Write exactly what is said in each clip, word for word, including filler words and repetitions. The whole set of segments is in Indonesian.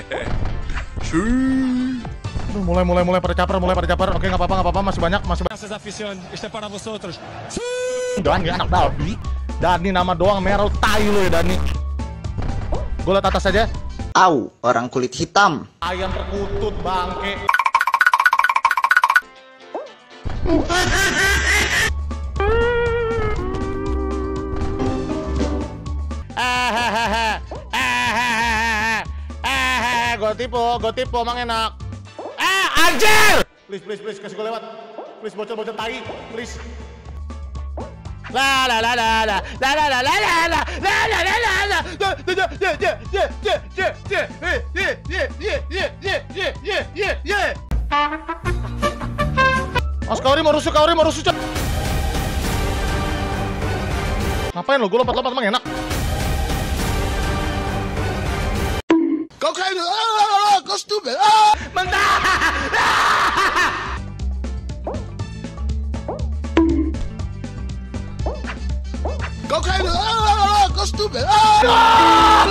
Aduh, mulai mulai mulai pada caper, mulai pada caper. Oke, nggak apa-apa, nggak apa-apa, masih banyak, masih banyak. Dani anak babi. Dani nama doang, merah tai lo ya Dani. Gue liat atas aja. Au, orang kulit hitam. Ayam perkutut bangke. Gue tipu, gue tipu, emang enak. Eh, anjir! Please, please, please, kasih gue lewat. Please, bocor-bocor tai, please. La la la la la la la la la la la la la la la la Mas Kaori mau rusuh, Kaori mau rusuh. Ngapain lo? Gue lompat-lompat emang enak. Kau kayak itu, ah, kau stupid, ah, mentah. Kau kayak itu, ah, kau stupid, ah.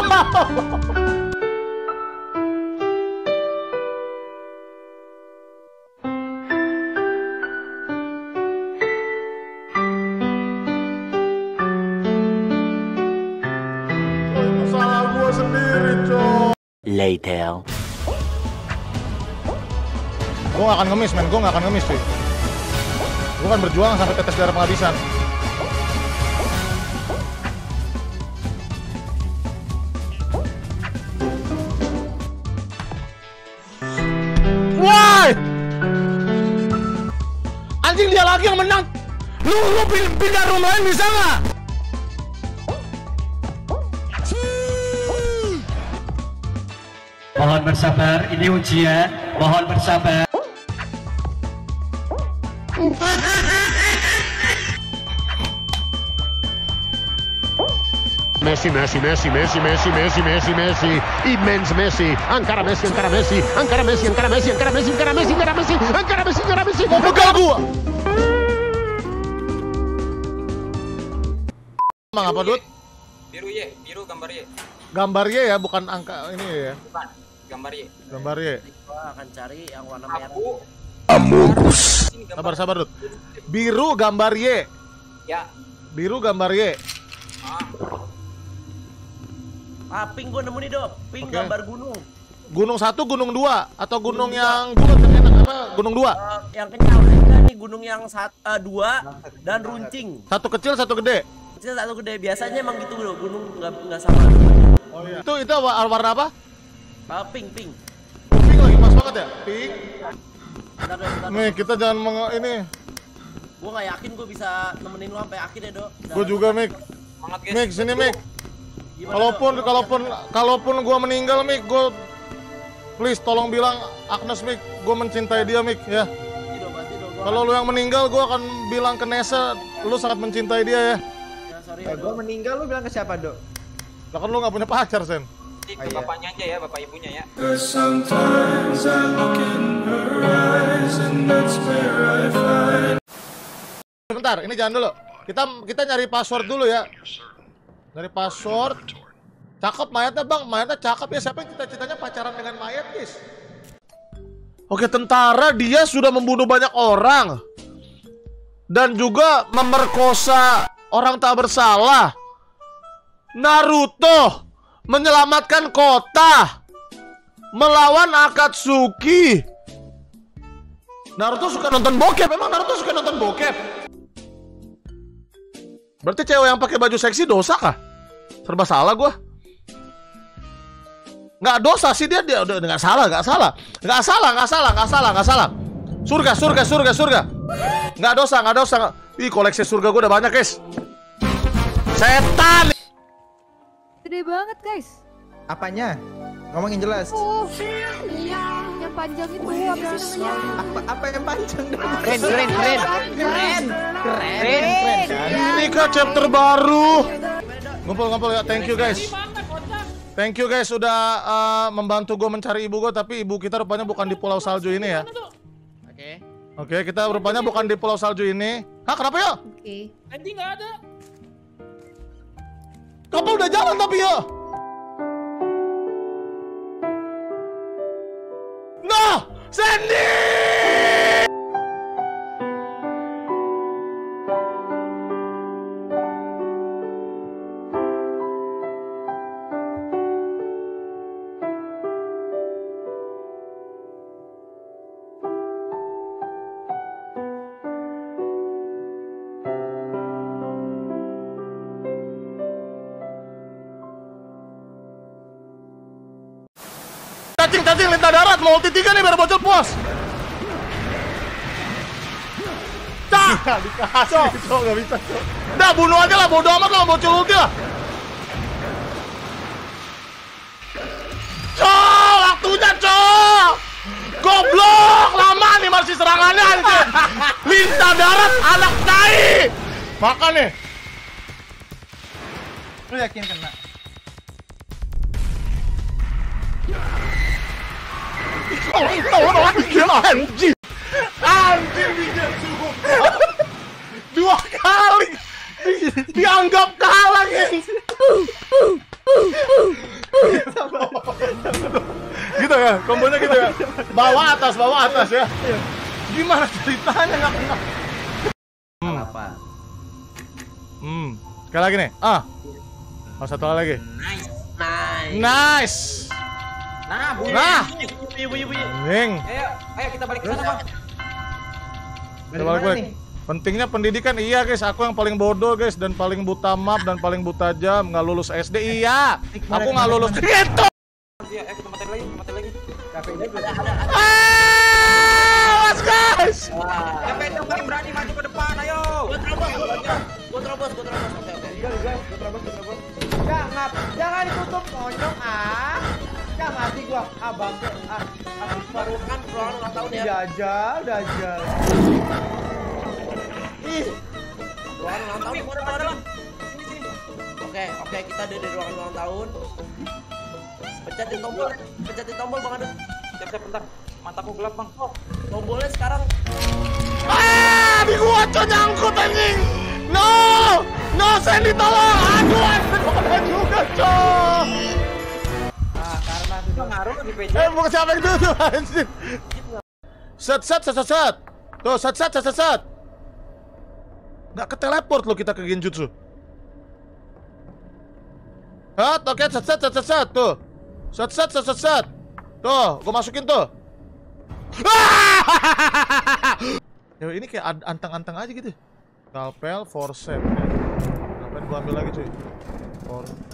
Salah gua sendiri, cok. Later. Gue gak akan ngemis, men. Gue gak akan ngemis, cuy. Gue akan berjuang sampai tetes darah penghabisan. Why? Anjing, dia lagi yang menang. Lu, lu pindah room lain bisa gak? Mohon bersabar, ini ujian. Mohon bersabar. Messi, Messi, Messi, Messi, Messi, Messi, Messi, Messi, immens Messi, ancora Messi, ancora Messi, ancora Messi, ancora Messi, ancora Messi, ancora Messi, ancora Messi, ancora Messi, ancora Messi, mau begal gua. Emang apa, Dut? Biru Y, biru gambar Y. Gambar Y ya, bukan angka ini ya. Bukan, gambar Y. Gambar Y. Gua akan cari yang warna merah. Aku Amogus. Sabar, sabar, Dut. Biru gambar Y. Ya. Biru gambar Y. Ah. Ah, pink gua nemu nih, Dok. Pink Oke. gambar gunung. Gunung satu, gunung dua, atau gunung yang gunung enak apa? Gunung dua. Uh, yang kenyal enggak nih gunung yang sat, uh, dua dan runcing. Satu kecil, satu gede. Kecil satu gede. Biasanya emang gitu loh, gunung nggak nggak sama. Oh iya. Itu itu wa- warna apa? Uh, pink, pink. Pink lagi pas banget ya. Pink. Bentar, Dok, bentar, Nih Dok. kita jangan meng ini. Gua nggak yakin gua bisa nemenin lu sampai akhir ya, Dok. Bentar, Gue juga, Mik. Semangat guys. Mik, sini Mik. Gimana, Kalaupun Dok? kalaupun kalaupun gue meninggal, Mik, gue please tolong bilang Agnes, Mik, gue mencintai dia, Mik, ya. Pasti, Dok, pasti, Dok. Gua Kalau lu yang meninggal, gue akan bilang ke Nesa, lu sangat mencintai dia ya. ya, sorry ya, Eh, gua Dok. meninggal lu bilang ke siapa, Dok? Lah kan lu nggak punya pacar, Sen. Nanti Oh, ke iya. bapaknya aja ya, bapak ibunya ya. Bentar, ini jangan dulu. Kita kita nyari password dulu ya. Nyari password. Cakep mayatnya, Bang. Mayatnya cakep ya. Siapa yang cita-citanya pacaran dengan mayat, guys? Oke, tentara, dia sudah membunuh banyak orang. Dan juga memerkosa orang tak bersalah. Naruto menyelamatkan kota. Melawan Akatsuki. Naruto suka nonton bokep. Emang Naruto suka nonton bokep? Berarti cewek yang pakai baju seksi dosa kah? Serba salah gua. Nggak dosa sih dia, dia udah nggak salah, nggak salah, nggak salah, nggak salah, nggak salah, nggak salah. Surga, surga, surga, surga. Nggak dosa, nggak dosa. Nggak... Ih, koleksi surga gua udah banyak, guys. Setan. Gede banget, guys. Apanya? Ngomongin jelas. Oh, yang panjang itu apa sih namanya? Apa apa yang panjang? Keren, keren, keren. Keren. Keren. Keren. Ini kah chapter baru? Ngumpul-ngumpul ya, thank you guys. Thank you guys sudah uh, membantu gue mencari ibu gue, tapi ibu kita rupanya bukan di Pulau Salju ini ya. Oke. Oke, kita rupanya bukan di Pulau Salju ini. Hah, kenapa ya? Oke. Anjing nggak ada. Kapal udah jalan tapi ya. Sandy! Cacing, cacing, lintah darat, mau ulti tiga nih biar bocil puas. Cak! Dikasih, cok, gak bisa, cok. Udah, bunuh aja lah, bodo amat lah, bocil ulti lah. Cok, waktunya, cok! Goblok, lama nih masih serangannya, anjir. Lintah darat, anak tai! Makan nih. Lu yakin kena? Oh, gila, anjir. Anjir, bijak suhu. Dua kali dianggap kalah, guys. Gitu ya, kombonya gitu ya. Bawa atas, bawa atas ya. Gimana ceritanya nggak kena? Hmm. Apa? Hmm. Sekali lagi nih. Ah. Oh, satu lagi. Nice. Nice. Nice. Nah, bunyi. Nah. Bunyi, bunyi, bunyi. Ning. Ayo, ayo kita balik ke sana, Bang. Kita balik balik. Pentingnya pendidikan, iya guys. Aku yang paling bodoh guys, dan paling buta map dan paling buta jam, nggak lulus S D. Iya. Aku nggak lulus. Gitu. Iya, ayo kita matiin lagi, matiin lagi. Ah, guys. Yang pegang paling berani maju ke depan, ayo. Gua terobos, gua terobos, gua terobos. Oke, oke. Jangan, jangan ditutup monyong ah. Jangan mati gua. Ah bangke. Ah, ah Baru kan peluang ulang tahun ya. dajal, dajal. Ih. Ruangan ulang tahun di mana mana? Oke, oke, kita ada di ruangan ulang tahun. Pencetin tombol, pencetin tombol Bang Adun. Siap, siap, bentar. Mataku gelap, Bang. Oh, tombolnya sekarang. Ah, di gua cok nyangkut anjing. No, no, Sandy tolong. Aduh, aduh, juga cok. Ah, karena sudah Ngaruh di P J. Eh, bukan siapa yang tutup anjing. Set, set, set, set, set. Tuh, set, set, set, set, set. Nggak ke teleport lo kita ke Genjutsu. Set, oke, set, set, set, set, set. Tuh. Set, set, set, set, set. Tuh, gua masukin tuh. Ya ini kayak anteng-anteng aja gitu. Skalpel, forceps. Ngapain gua ambil lagi cuy? For